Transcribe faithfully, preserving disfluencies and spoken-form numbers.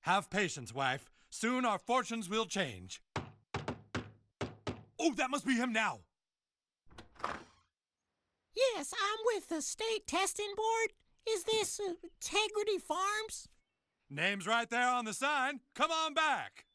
Have patience, wife. Soon our fortunes will change. Oh, that must be him now. Yes, I'm with the State Testing Board. Is this uh, Tegridy Farms? Name's right there on the sign. Come on back.